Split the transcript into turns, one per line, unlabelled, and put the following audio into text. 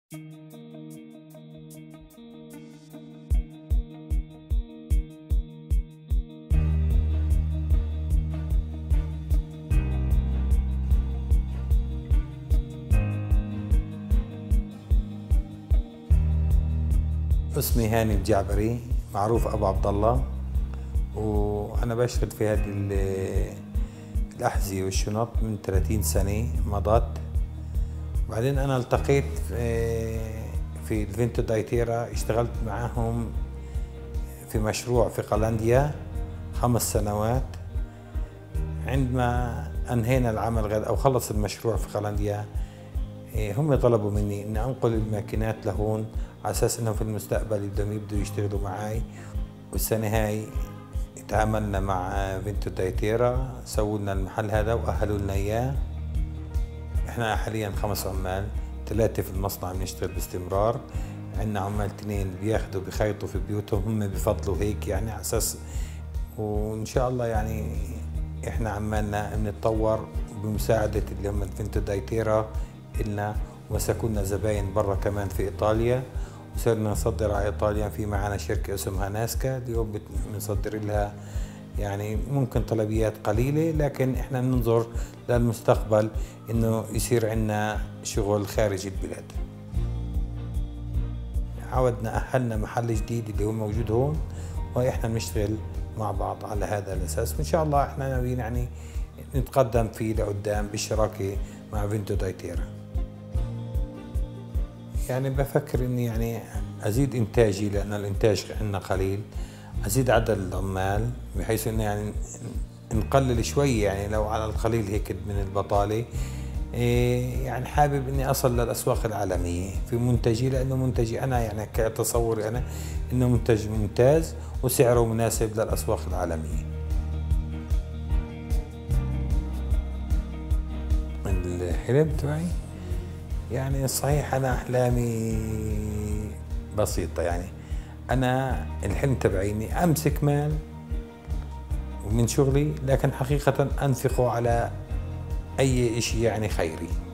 اسمي هاني الجعبري، معروف أبو عبد الله، وأنا بشتغل في هذه الأحذية والشنط من 30 سنة مضت. بعدين أنا التقيت في الفينتو دايتيرا، اشتغلت معهم في مشروع في قلنديا 5 سنوات. عندما أنهينا العمل أو خلص المشروع في قلنديا، هم طلبوا مني إني أنقل الماكينات لهون على أساس إنهم في المستقبل يبدوا يشتغلوا معي. والسنة هاي تعاملنا مع فينتو دايتيرا، سووا لنا المحل هذا وأهلوا لنا إياه. إحنا حاليا 5 عمال، 3 في المصنع بنشتغل باستمرار، عندنا عمال 2 بياخدوا بخيطوا في بيوتهم، هم بفضلوا هيك يعني على أساس. وإن شاء الله يعني إحنا عمالنا بنتطور بمساعدة اللي هم الفينتو دايتيرا إلنا، ومسكونا زباين برا كمان في إيطاليا، وصرنا نصدر على إيطاليا. في معنا شركة اسمها ناسكا، اليوم بنصدر لها يعني ممكن طلبيات قليلة، لكن إحنا ننظر للمستقبل إنه يصير عندنا شغل خارج البلاد. عودنا أهلنا محل جديد اللي هو موجود هون، وإحنا بنشتغل مع بعض على هذا الأساس، وإن شاء الله إحنا ناويين يعني نتقدم فيه لقدام بالشراكة مع فينتو دايتيرا. يعني بفكر إني يعني أزيد إنتاجي، لأن الإنتاج عندنا قليل، أزيد عدد العمال بحيث إنه يعني نقلل شوي، يعني لو على القليل هيك من البطالة. يعني حابب إني أصل للأسواق العالمية في منتجي، لأنه منتجي أنا يعني كتصوري أنا إنه منتج ممتاز وسعره مناسب للأسواق العالمية. الحلم تبعي يعني صحيح أنا أحلامي بسيطة، يعني أنا الحلم تبعي إني أمسك مال من شغلي، لكن حقيقة أنفقه على أي إشي يعني خيري.